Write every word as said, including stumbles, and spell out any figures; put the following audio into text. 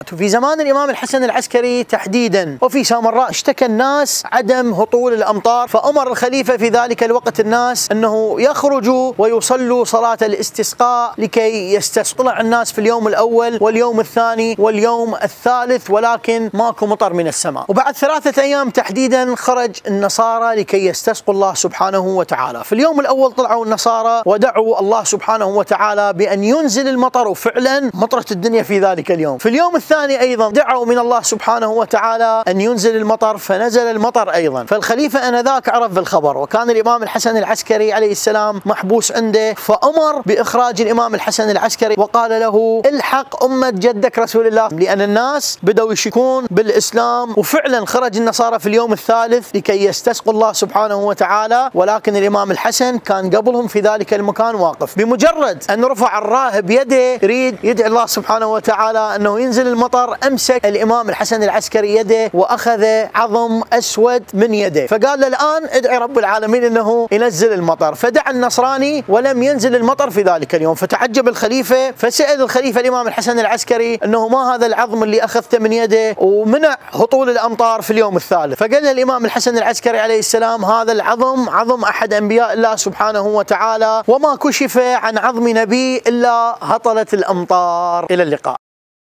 في زمان الإمام الحسن العسكري تحديدا وفي سامراء اشتكى الناس عدم هطول الأمطار، فأمر الخليفة في ذلك الوقت الناس أنه يخرجوا ويصلوا صلاة الاستسقاء لكي يستسقى الناس في اليوم الأول واليوم الثاني واليوم الثالث، ولكن ماكو مطر من السماء. وبعد ثلاثة أيام تحديدا خرج النصارى لكي يستسقوا الله سبحانه وتعالى. في اليوم الأول طلعوا النصارى ودعوا الله سبحانه وتعالى بأن ينزل المطر، وفعلا مطرت الدنيا في ذلك اليوم. في اليوم الثاني أيضا دعوا من الله سبحانه وتعالى أن ينزل المطر، فنزل المطر أيضا. فالخليفة آنذاك عرف بالخبر، وكان الإمام الحسن العسكري عليه السلام محبوس عنده، فأمر بإخراج الإمام الحسن العسكري وقال له الحق أمة جدك رسول الله، لأن الناس بدأوا يشكون بالإسلام. وفعلا خرج النصارى في اليوم الثالث لكي يستسقوا الله سبحانه وتعالى، ولكن الإمام الحسن كان قبلهم في ذلك المكان واقف. بمجرد أن رفع الراهب يده يريد يدعي الله سبحانه وتعالى أنه ينزل المطر، أمسك الإمام الحسن العسكري يده وأخذ عظم أسود من يده، فقال له الآن ادعي رب العالمين أنه ينزل المطر. فدعا النصراني ولم ينزل المطر في ذلك اليوم. فتعجب الخليفة، فسأل الخليفة الإمام الحسن العسكري أنه ما هذا العظم اللي أخذته من يده ومنع هطول الأمطار في اليوم الثالث. فقال له الإمام الحسن العسكري عليه السلام هذا العظم عظم أحد أنبياء الله سبحانه وتعالى، وما كشف عن عظم نبي إلا هطلت الأمطار. إلى اللقاء.